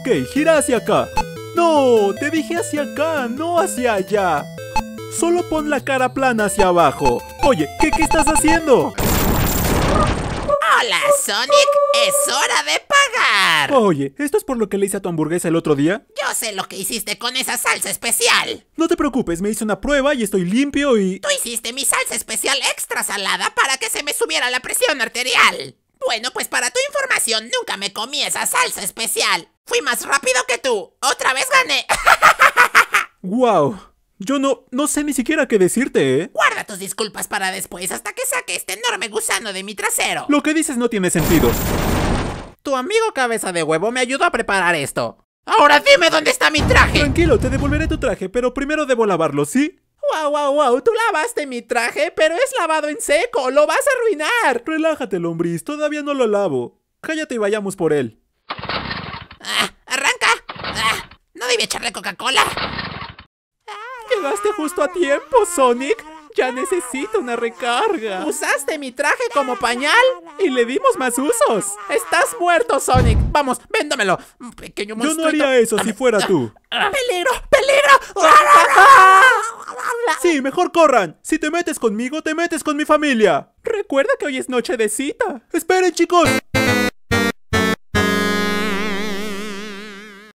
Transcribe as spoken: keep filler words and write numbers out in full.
Ok, gira hacia acá. No, te dije hacia acá, no hacia allá. Solo pon la cara plana hacia abajo. Oye, ¿qué, qué estás haciendo? Hola, Sonic, es hora de pagar. Oye, ¿esto es por lo que le hice a tu hamburguesa el otro día? Yo sé lo que hiciste con esa salsa especial. No te preocupes, me hice una prueba y estoy limpio y... Tú hiciste mi salsa especial extra salada para que se me subiera la presión arterial. Bueno, pues para tu información, nunca me comí esa salsa especial. Fui más rápido que tú. Otra vez gané. ¡Wow! Yo no, no sé ni siquiera qué decirte, ¿eh? Guarda tus disculpas para después hasta que saque este enorme gusano de mi trasero. Lo que dices no tiene sentido. Tu amigo cabeza de huevo me ayudó a preparar esto. Ahora dime dónde está mi traje. Tranquilo, te devolveré tu traje, pero primero debo lavarlo, ¿sí? Wow, wow, wow, tú lavaste mi traje, pero es lavado en seco, lo vas a arruinar. Relájate, lombriz, todavía no lo lavo. Cállate y vayamos por él. Ah, arranca. Ah, no debí echarle Coca-Cola. Llegaste justo a tiempo, Sonic. Ya necesito una recarga. Usaste mi traje como pañal y le dimos más usos. Estás muerto, Sonic. Vamos, véndamelo. Pequeño monstruito. Yo no haría eso si fuera tú. ¡Peligro! ¡Peligro! Sí, mejor corran. Si te metes conmigo, te metes con mi familia. Recuerda que hoy es noche de cita. Esperen, chicos.